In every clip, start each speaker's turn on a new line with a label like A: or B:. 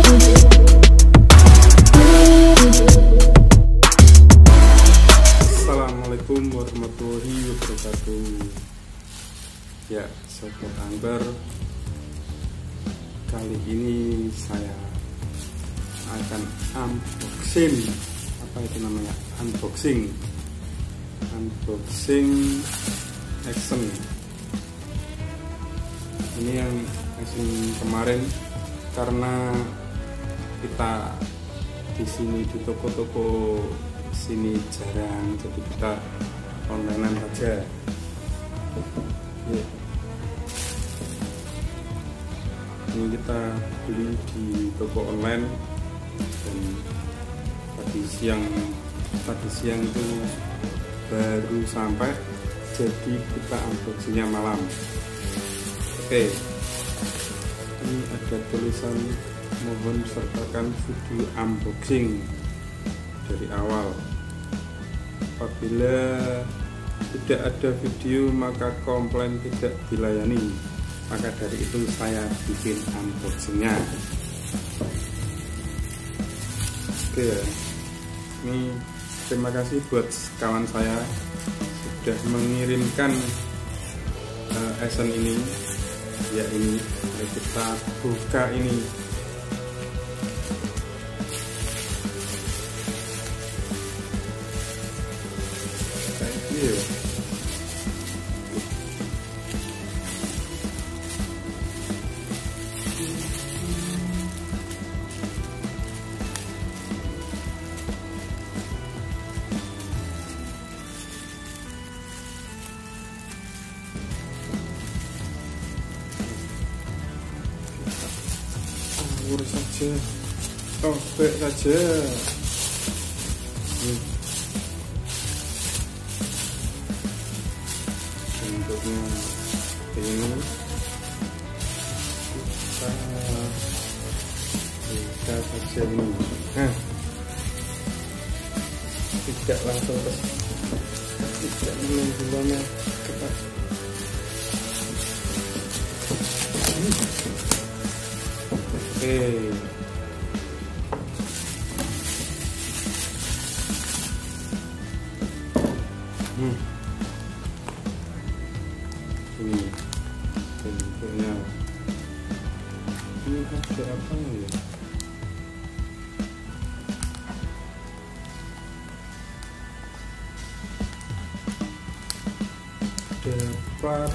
A: Assalamualaikum warahmatullahi wabarakatuh. Ya, sobat angler, kali ini saya akan unboxing, apa itu namanya, unboxing Action. Ini yang Action kemarin, karena kita di sini di toko-toko sini jarang, jadi kita onlinean saja. Ya. Ini kita beli di toko online, dan tadi siang itu baru sampai, jadi kita unboxingnya malam. Oke, ini ada tulisan mohon sertakan video unboxing dari awal. Apabila tidak ada video maka komplain tidak dilayani. Maka dari itu saya bikin unboxingnya. Oke ya, ini terima kasih buat kawan saya sudah mengirimkan Action ini. Ya, ini mari kita buka ini. Urus saja, sobek saja. Bentuknya ini kita saja ini. Tidak langsung tidak menunggu lama ketat. Oke. Ini bentuknya. Ini ada apa ya? Dapat.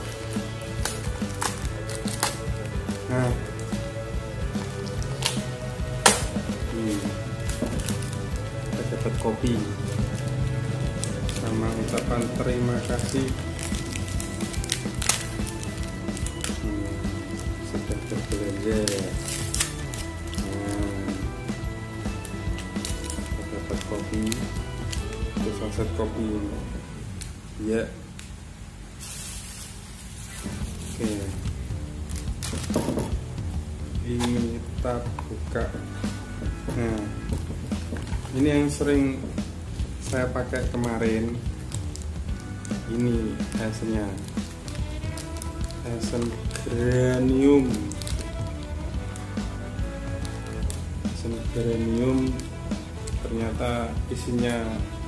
A: Nah. Kita dapat kopi sama ucapan terima kasih. Sudah berbelanja. Kita dapat kopi, itu saset kopi ini. Ya. Oke. Ini kita buka. Nah, ini yang sering saya pakai kemarin. Ini Actionnya, Action Granium. Action Granium ternyata isinya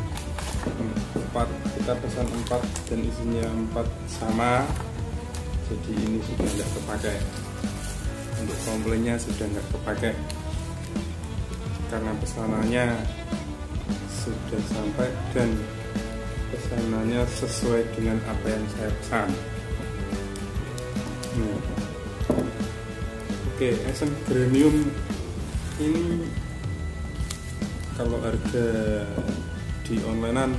A: 4, kita pesan 4 dan isinya 4 sama. Jadi ini sudah nggak kepakai. Untuk komplainnya sudah nggak kepakai karena pesanannya sudah sampai dan pesanannya sesuai dengan apa yang saya pesan. Oke, Action Granium ini kalau harga di onlinean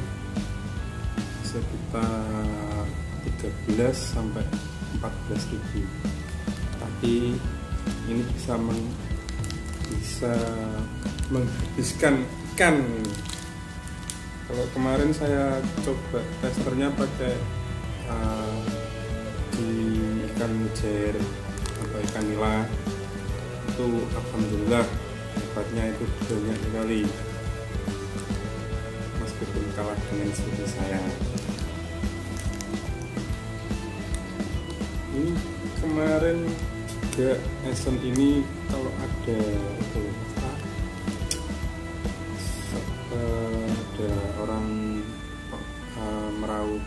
A: sekitar 13 sampai 14.000, tapi ini bisa menghabiskan ikan. Kalau kemarin saya coba testernya pakai di ikan mujair atau ikan nila, itu alhamdulillah dapatnya itu banyak sekali, meskipun kalah dengan seperti saya. Ini kemarin juga Action ini kalau ada itu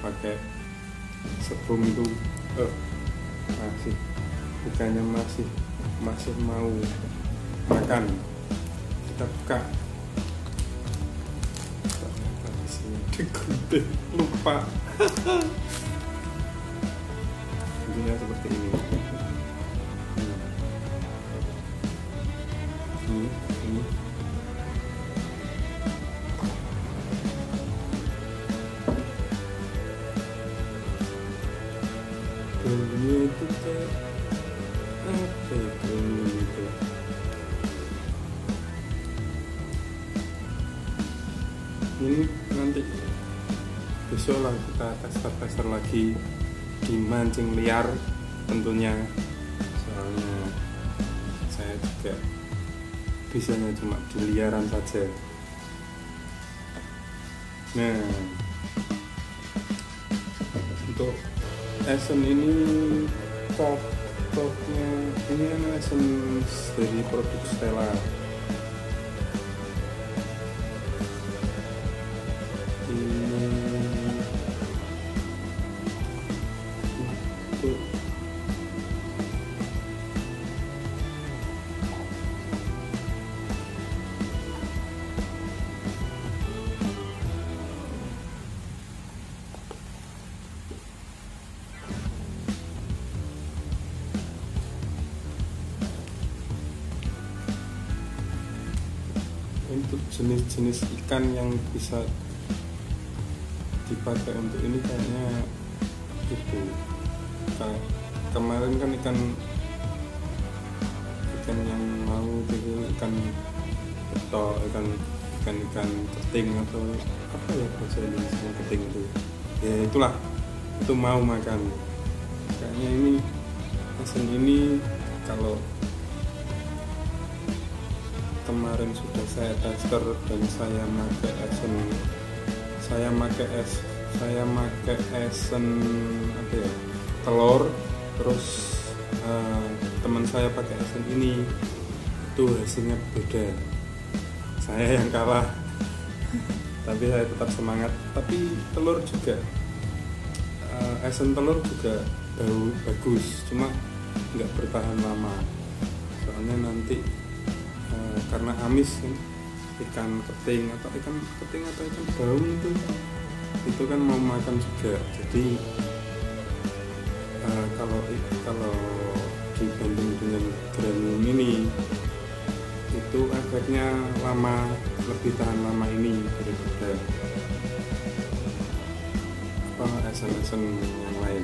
A: pakai sebelum itu masih bukannya masih mau makan. Kita buka. Digede lupa. Intinya seperti ini. Ini. Ini itu kayak apa itu gitu. Ini nanti besok lah kita tester lagi di mancing liar tentunya, soalnya saya juga bisanya cuma di liaran saja. Nah, untuk Esen ini topnya ini kan Esen dari produk Stella. Untuk jenis-jenis ikan yang bisa dipakai untuk ini kayaknya itu kemarin kan ikan yang mau itu ikan betok, ikan keting atau apa ya bahasa Indonesia keting itu ya, itulah itu mau makan. Kayaknya ini Esen ini kalau kemarin sudah saya tester dan saya pakai Esen apa ya, telur, terus teman saya pakai Esen ini, itu hasilnya beda. Saya yang kalah tapi saya tetap semangat. Tapi telur juga Esen telur juga bagus, cuma nggak bertahan lama, soalnya nanti karena amis kan, ikan keting atau ikan daun itu kan mau makan juga. Jadi kalau dibanding dengan granum ini itu efeknya lebih tahan lama ini daripada Esen yang lain.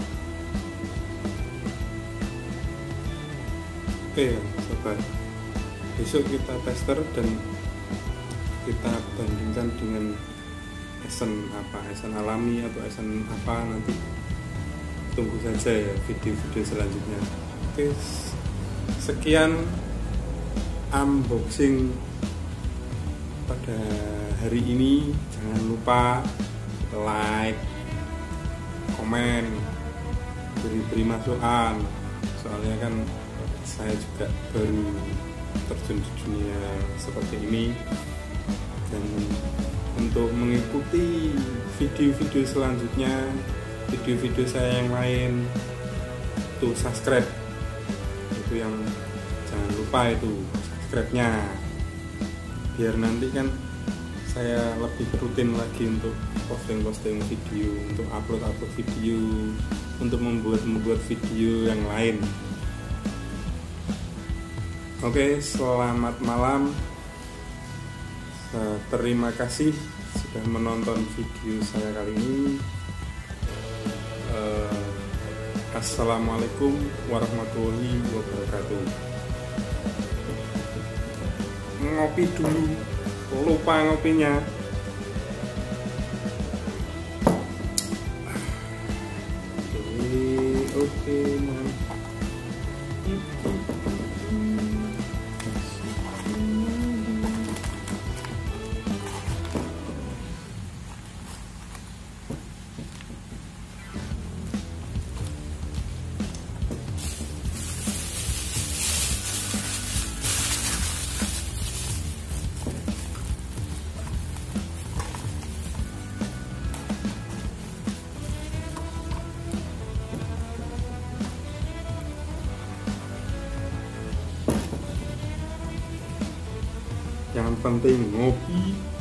A: Oke sobat, besok kita tester dan kita bandingkan dengan Esen alami atau Esen apa, nanti tunggu saja ya video-video selanjutnya. Oke, sekian unboxing pada hari ini. Jangan lupa like, komen, beri masukan, soalnya kan saya juga baru terjun di dunia seperti ini. Dan untuk mengikuti video-video selanjutnya, video-video saya yang lain, itu subscribe, itu yang jangan lupa itu subscribe-nya, biar nanti kan saya lebih rutin lagi untuk posting video, untuk upload video, untuk membuat video yang lain. Oke, selamat malam. Terima kasih sudah menonton video saya kali ini. Assalamualaikum warahmatullahi wabarakatuh. Ngopi dulu, lupa ngopinya. Oke, yang penting ngopi